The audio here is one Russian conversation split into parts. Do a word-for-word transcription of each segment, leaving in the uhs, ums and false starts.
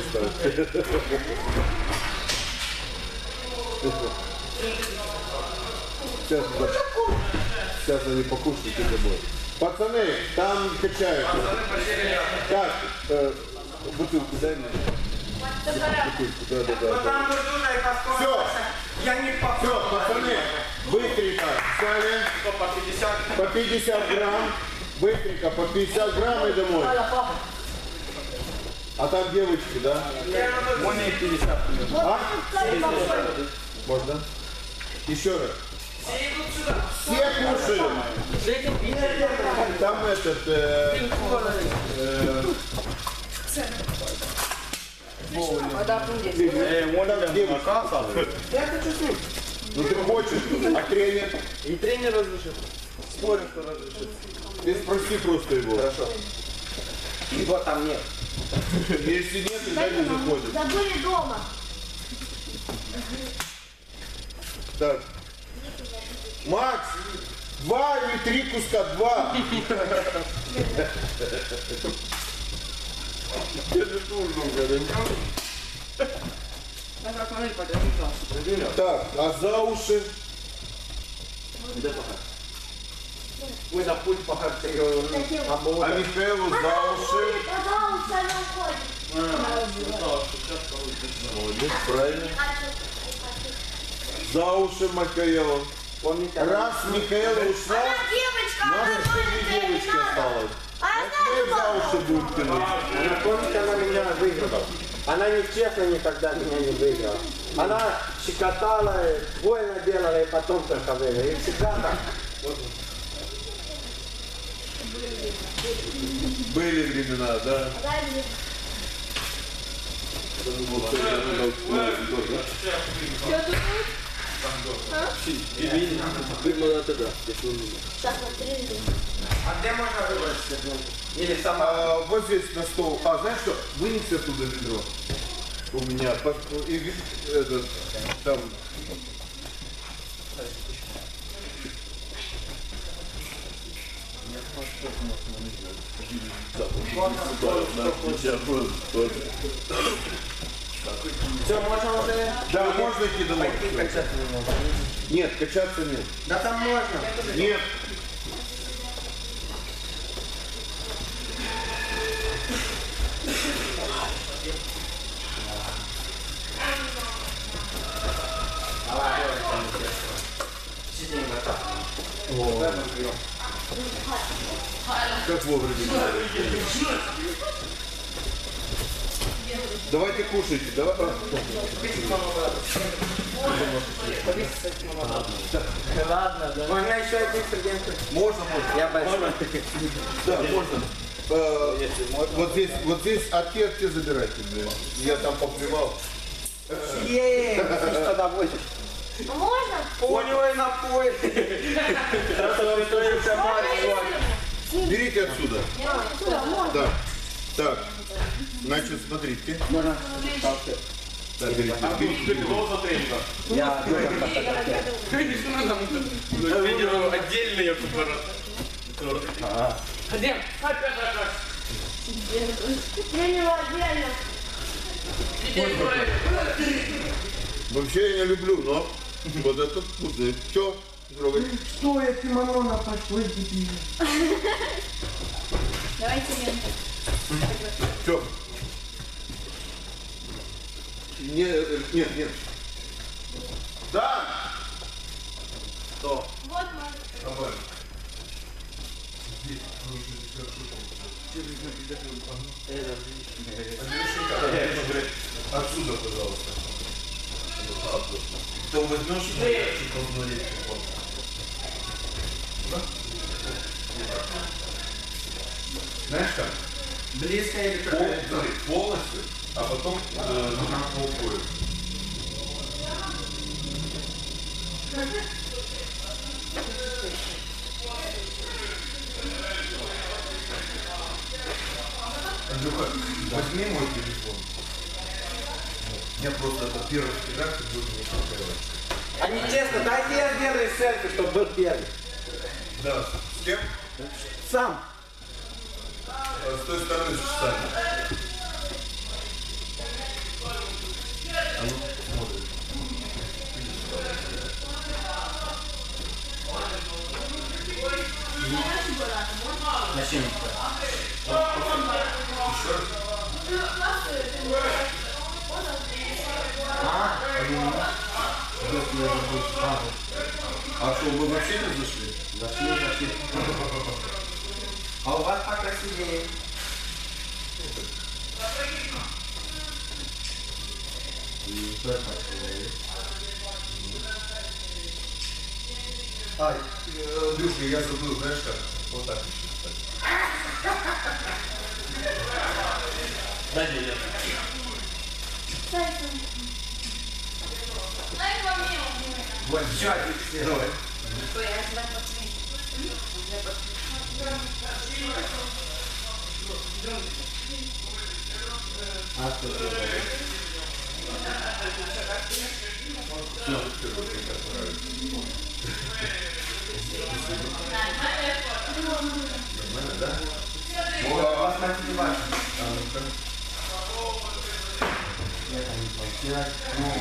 ставить. Сейчас, сейчас они покушают и домой. Пацаны, там качают. Так, э, бутылку дай мне. Бутылку, да, да, да. Все, я не попал. Все, пацаны, быстренько взяли по пятьдесят грамм. Быстренько по пятьдесят грамм и домой. А там девочки, да? Можно и пятьдесят. А? Можно? Еще раз. Все кушают. Там этот... Э, э, ну ты хочешь, а тренер? И тренер разрешит. Спорим, что разрешит. Ты спроси просто его. Хорошо. Его там нет. Если нет, тогда не заходит. Забыли дома. Так. Макс, два или три куска? Два. Так, а за уши? Вы на путь походите. А Михаилу за уши? Пожалуйста, не уходит. Молодец, правильно. За уши Михаилу. Раз Михаила ушла, Она девочка, она наша тоже девочка осталась. А Вот за уши будет тянуть. Помните, она меня выиграла. Она нечестно никогда меня не выиграла. Она щекотала, больно делала и потом только выиграла. И всегда так. Были времена, да? А где можно выбрать? Или сама? А, вот здесь на стол. А, знаешь что? Вынеси оттуда ведро. У меня. И этот, там. Все, можно уже? Да, можно идти домой. Пойти качаться не можно. Нет, качаться нет. Да там можно. Нет. Как вовремя. Давайте кушайте, давай. Ладно, да. Можно еще один студент? Можно, можно. Я большой. Да, можно. Э, вот здесь, вот здесь, а те, те забирайте. Я там поплевал. Еее, что доводишь? Можно? Понял и напой. Берите отсюда. Сюда, можно. Да. Так. Значит, смотрите. Так, берите. Берите. Я Отдельные аппараты. Где? Я не отдельно. Вообще я не люблю, но вот этот вкусный. Все, трогай. Что я кимоно на пошли? Давайте ленту. Все. Нет, нет, нет. Да! Что? Вот можно. Отсюда, пожалуйста. Ты возьмешь и посмотреть. Знаешь как? Близко или Пол, смотри, полностью, а потом э, на полкою. Андрюха, возьми мой телефон. У меня просто это первый редактор будет не показывать. А не честно, дайте я сделаю селфи, чтобы был первый. Да. С кем? Сам. А с той стороны с часами. А ну, смотрим. Зачем? А? А что, вы вообще не зашли? Зашли, зашли. А у вас покрасивее. А, э, Андрюха, я забыл, знаешь как? Вот так еще, кстати. Да, нет, нет. Вот, все, давай. А что это? Нормально, да? Посмотрите ваши. Я там не получилось. Ну,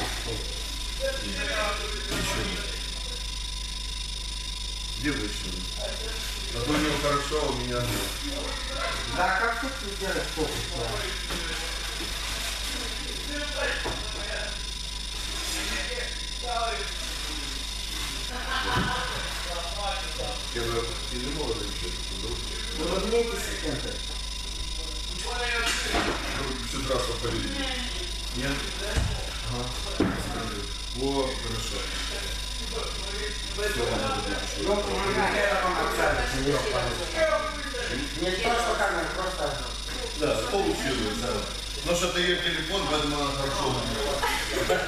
Где вы еще? А то у него хорошо, а у меня нет. да, как тут сделать фокус? Я уже не думал, что еще Ну, разумеете, секунды. все трасса повели. Нет? Ага. О, хорошо. Все, надо будет Ну, помогай, я вам отправлю. Не то, что камера, просто... Да, получилось, да. Но что это ее телефон, поэтому она хорошо выглядит.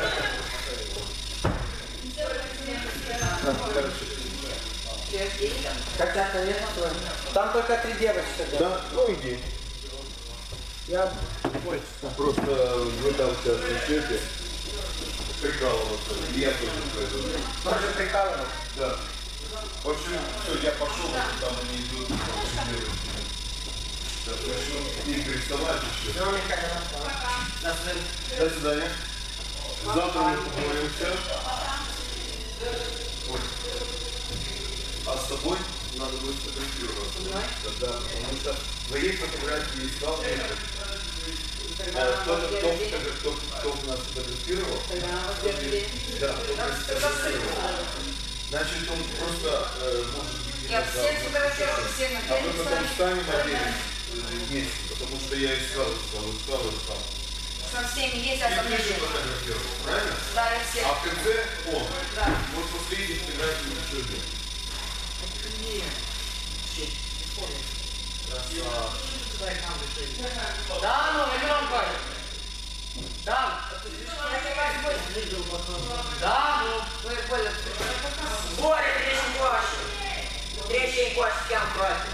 Котята нет? Там только три девочки. Да? Ну иди. Я... Просто вы там сейчас начнете прикалываться. И я тоже пойду. Тоже прикалывал. Да. В общем, все, я пошел, там они идут. Сейчас начну их рисовать еще. Все, Михаил. До свидания. Завтра мы поговоримся. Ой. А с тобой надо будет сфотографироваться. Да, потому что моей фотографии искал. Кто-то, кто, кто, кто нас фотографировал, да, кто сфотографировал. Значит, он просто э, может быть... Я всех фотографировала, всех на А мы потом встанем отдельно вместе, потому что я искал, искал, искал, искал. Со всеми есть, Ты а со мной тоже нет. фотографировал, правильно? Да, я всех. А в конце он. Да. Вот после этих фотографий еще нет. Да, ну, Леон Павел. Да. Да, ну, вы поняли. Боря, третий гуаш. Третий гуаш, кем против.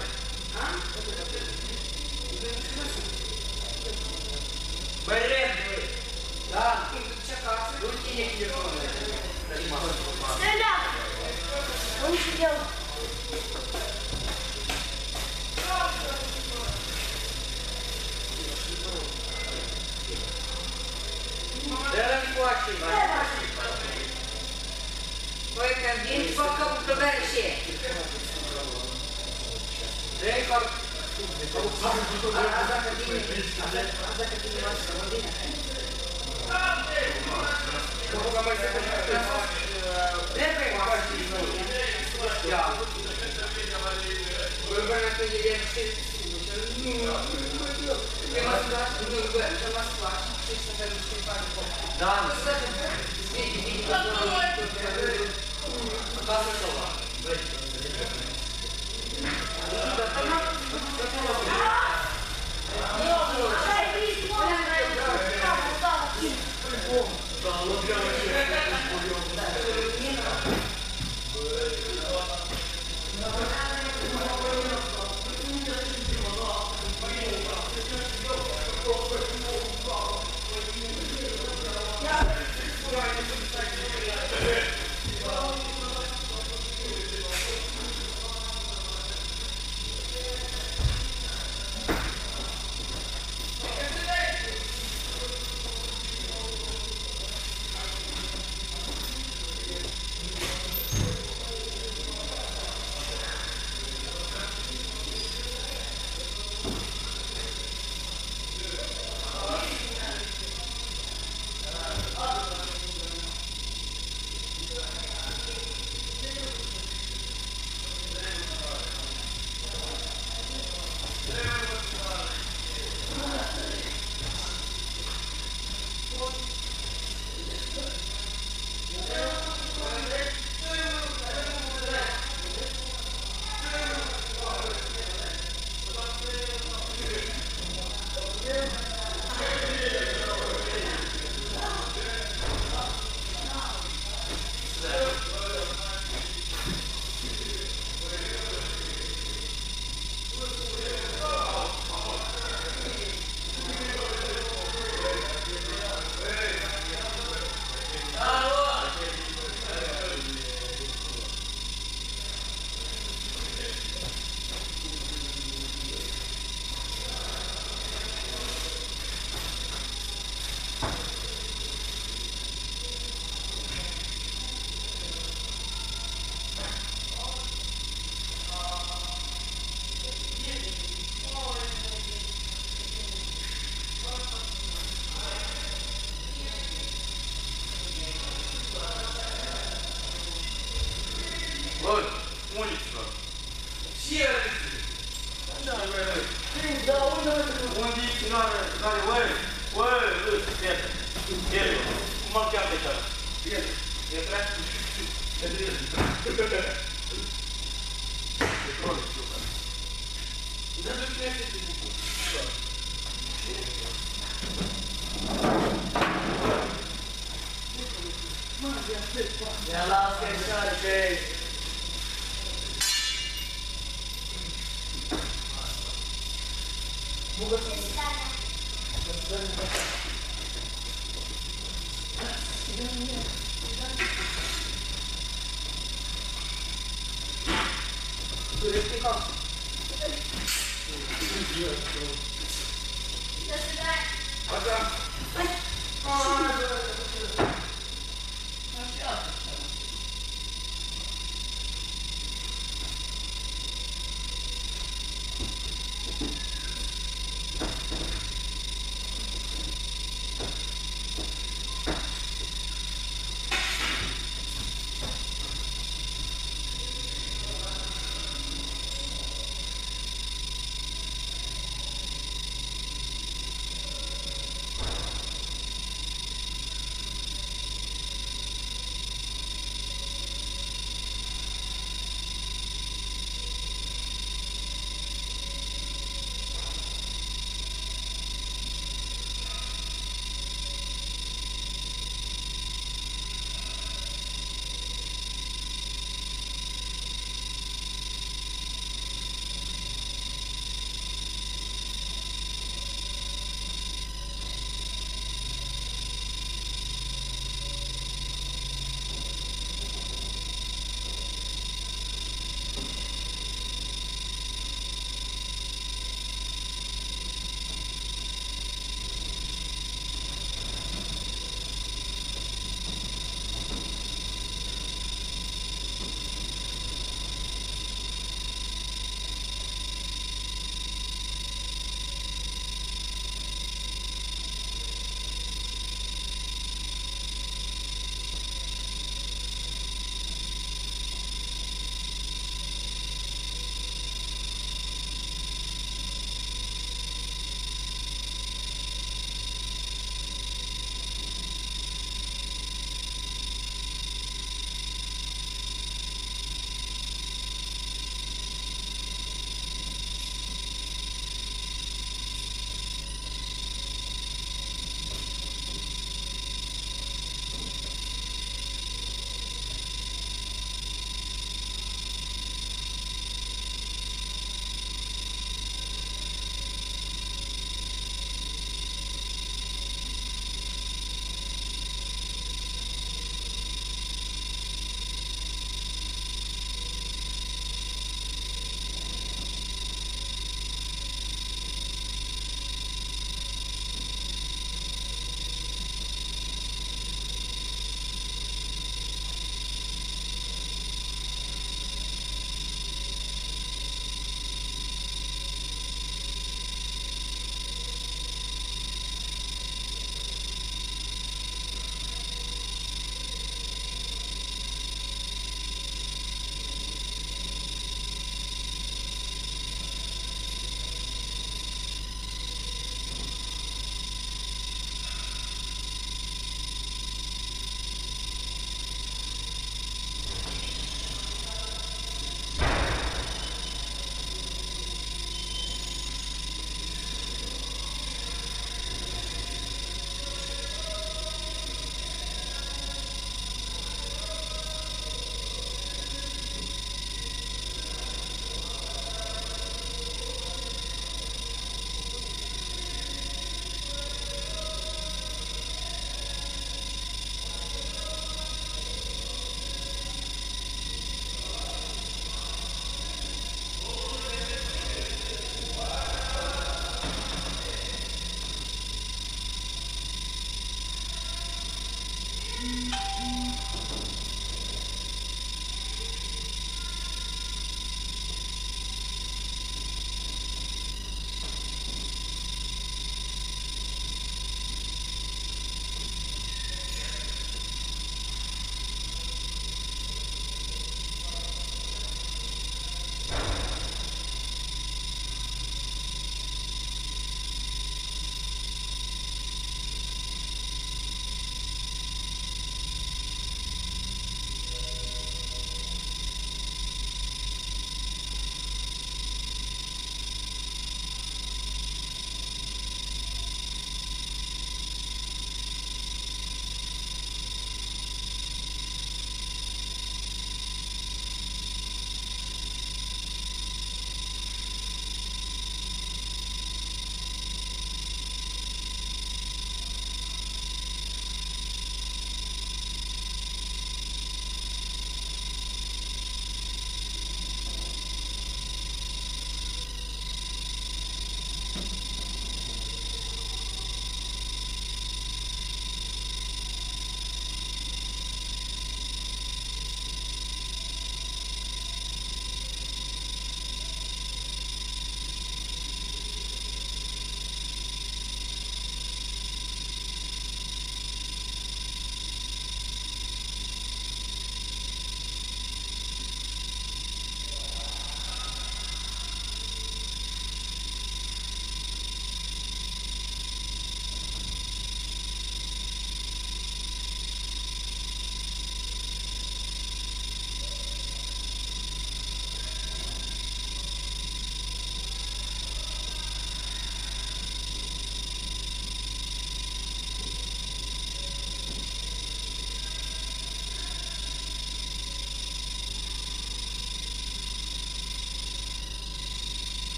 Бред, вы. Да. Руки не телефоны. Стрелял! Он сидел. Era de corte, vai. Foi caminho, focamos pro Berechê. Vem, corte. As academias, as academias mais famosas. Eu vou mais Lembra uma parte de novo? Já. Vou na coisa de Tem uma cidade do meu governo, tem uma cidade, não sei se você vai nos tempar um pouco. Dá, mas você vídeo, vídeo, passa o celular. Pedro. Pedro. Cum îl cheamă pe ăla? Pedro. Pedro? Pedro. Já lá, fechado, gente.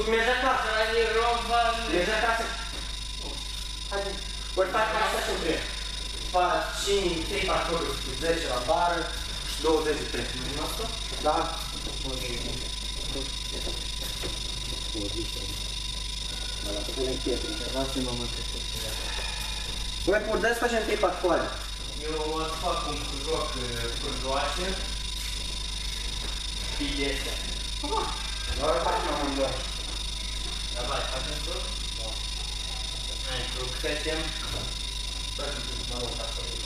Тут merge acasă. Merge acasă. Haide. Ori fac asta și între. Fac cinci, trei parcururi cu zece la bară și douăzeci de trei. Nu asta? Da. Noi putem să facem trei parcuri. Eu o să fac un joc curjoase. Pidese. Doar facem amândoi. Давай, facem tot? Da. Hai, tu credem. Facem tot, mă rog, acolo.